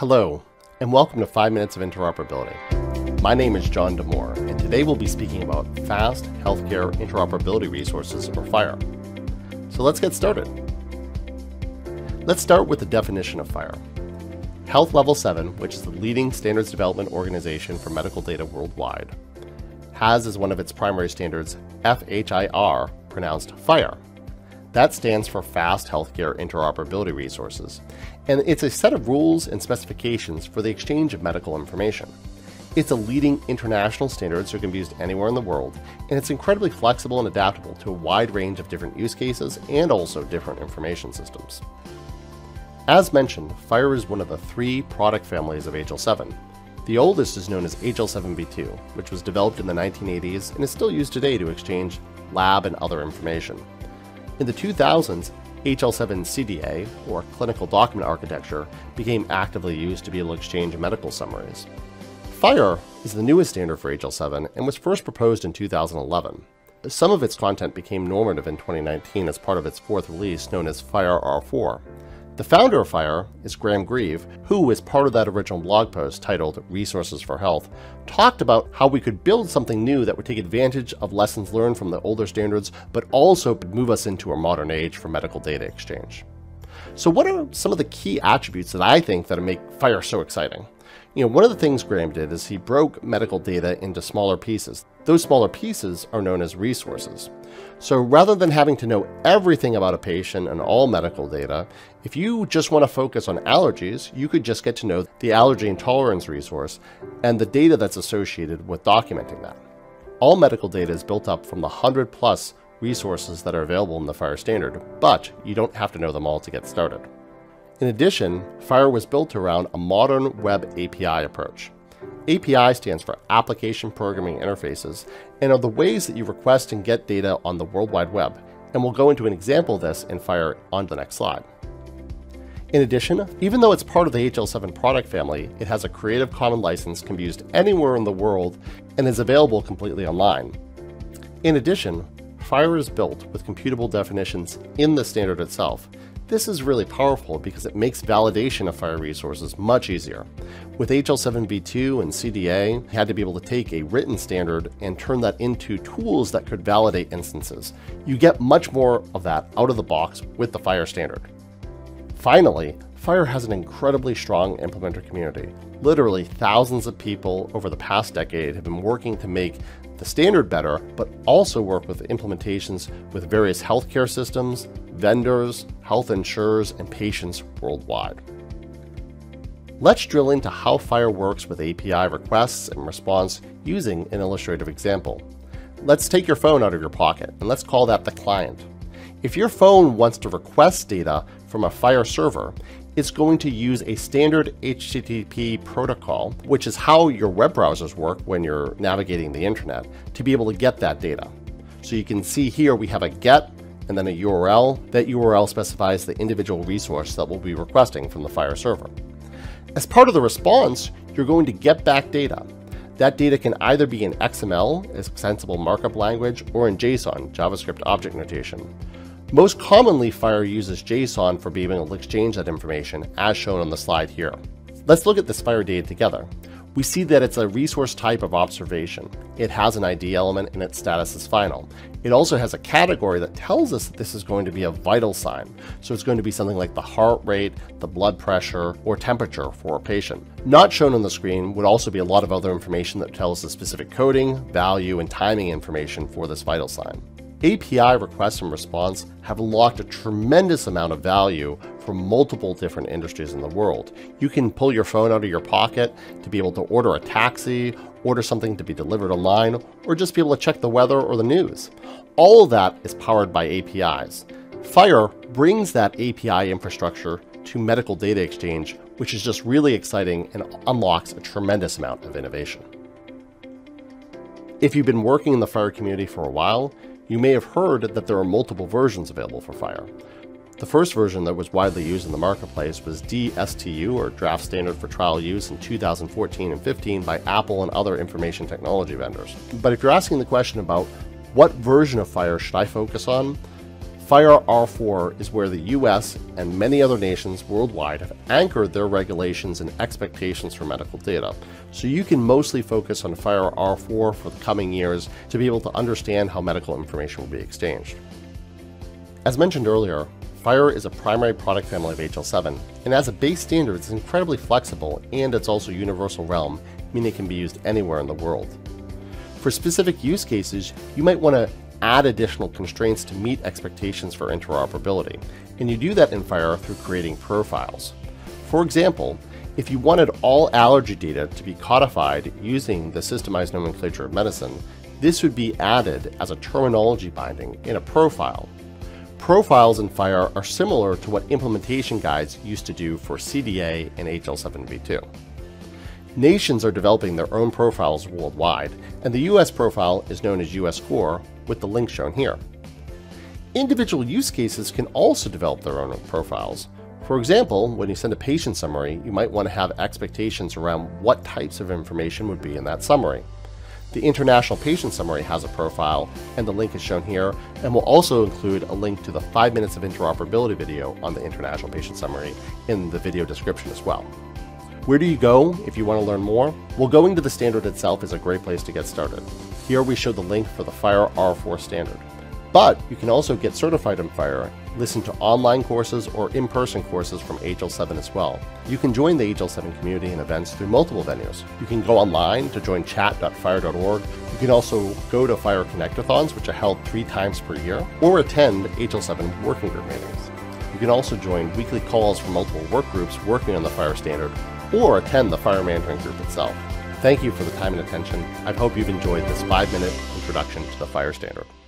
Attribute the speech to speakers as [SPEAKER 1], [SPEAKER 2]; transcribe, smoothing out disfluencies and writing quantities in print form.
[SPEAKER 1] Hello, and welcome to 5 Minutes of Interoperability. My name is John Demore, and today we'll be speaking about Fast Healthcare Interoperability Resources, or FHIR. So let's get started. Let's start with the definition of FHIR. Health Level 7, which is the leading standards development organization for medical data worldwide, has as one of its primary standards FHIR, pronounced FHIR. That stands for Fast Healthcare Interoperability Resources, and it's a set of rules and specifications for the exchange of medical information. It's a leading international standard so it can be used anywhere in the world, and it's incredibly flexible and adaptable to a wide range of different use cases and also different information systems. As mentioned, FHIR is one of the 3 product families of HL7. The oldest is known as HL7v2, which was developed in the 1980s and is still used today to exchange lab and other information. In the 2000s, HL7 CDA, or Clinical Document Architecture, became actively used to be able to exchange medical summaries. FHIR is the newest standard for HL7 and was first proposed in 2011. Some of its content became normative in 2019 as part of its 4th release, known as FHIR R4. The founder of FHIR is Graham Grieve, who, as part of that original blog post titled Resources for Health, talked about how we could build something new that would take advantage of lessons learned from the older standards, but also move us into a modern age for medical data exchange. So what are some of the key attributes that I think that make FHIR so exciting? One of the things Graham did is he broke medical data into smaller pieces. Those smaller pieces are known as resources. So rather than having to know everything about a patient and all medical data, if you just want to focus on allergies, you could just get to know the allergy intolerance resource and the data that's associated with documenting that. All medical data is built up from the 100+ resources that are available in the FHIR standard, but you don't have to know them all to get started. In addition, FHIR was built around a modern web API approach. API stands for Application Programming Interfaces and are the ways that you request and get data on the World Wide Web, and we'll go into an example of this in FHIR on the next slide. In addition, even though it's part of the HL7 product family, it has a Creative Commons license, can be used anywhere in the world, and is available completely online. In addition, FHIR is built with computable definitions in the standard itself. This is really powerful because it makes validation of FHIR resources much easier. With HL7v2 and CDA, you had to be able to take a written standard and turn that into tools that could validate instances. You get much more of that out of the box with the FHIR standard. Finally, FHIR has an incredibly strong implementer community. Literally thousands of people over the past decade have been working to make the standard better, but also work with implementations with various healthcare systems, vendors, health insurers, and patients worldwide. Let's drill into how FHIR works with API requests and response using an illustrative example. Let's take your phone out of your pocket, and let's call that the client. If your phone wants to request data from a FHIR server, it's going to use a standard HTTP protocol, which is how your web browsers work when you're navigating the internet, to be able to get that data. So you can see here we have a GET and then a URL. That URL specifies the individual resource that we'll be requesting from the FHIR server. As part of the response, you're going to get back data. That data can either be in XML, extensible markup language, or in JSON, JavaScript object notation. Most commonly, FHIR uses JSON for being able to exchange that information, as shown on the slide here. Let's look at this FHIR data together. We see that it's a resource type of observation. It has an ID element and its status is final. It also has a category that tells us that this is going to be a vital sign. So it's going to be something like the heart rate, the blood pressure, or temperature for a patient. Not shown on the screen would also be a lot of other information that tells the specific coding, value, and timing information for this vital sign. API requests and response have unlocked a tremendous amount of value for multiple different industries in the world. You can pull your phone out of your pocket to be able to order a taxi, order something to be delivered online, or just be able to check the weather or the news. All of that is powered by APIs. FHIR brings that API infrastructure to medical data exchange, which is just really exciting and unlocks a tremendous amount of innovation. If you've been working in the FHIR community for a while, you may have heard that there are multiple versions available for FHIR. The first version that was widely used in the marketplace was DSTU, or Draft Standard for Trial Use, in 2014 and 15 by Apple and other information technology vendors. But if you're asking the question about what version of FHIR should I focus on, FHIR R4 is where the US and many other nations worldwide have anchored their regulations and expectations for medical data, so you can mostly focus on FHIR R4 for the coming years to be able to understand how medical information will be exchanged. As mentioned earlier, FHIR is a primary product family of HL7, and as a base standard it's incredibly flexible and it's also universal realm, meaning it can be used anywhere in the world. For specific use cases, you might want to add additional constraints to meet expectations for interoperability, and you do that in FHIR through creating profiles. For example, if you wanted all allergy data to be codified using the systemized nomenclature of medicine, this would be added as a terminology binding in a profile. Profiles in FHIR are similar to what implementation guides used to do for CDA and HL7v2. Nations are developing their own profiles worldwide, and the US profile is known as US Core, with the link shown here. Individual use cases can also develop their own profiles. For example, when you send a patient summary, you might want to have expectations around what types of information would be in that summary. The International Patient Summary has a profile, and the link is shown here, and will also include a link to the 5 minutes of interoperability video on the International Patient Summary in the video description as well. Where do you go if you want to learn more? Well, going to the standard itself is a great place to get started. Here we show the link for the FHIR R4 standard. But you can also get certified in FHIR, listen to online courses or in-person courses from HL7 as well. You can join the HL7 community and events through multiple venues. You can go online to join chat.phir.org. You can also go to FHIR Connectathons, which are held 3 times per year, or attend HL7 working group meetings. You can also join weekly calls from multiple work groups working on the FHIR standard, or attend the FHIR Mandarin group itself. Thank you for the time and attention. I hope you've enjoyed this 5-minute introduction to the FHIR standard.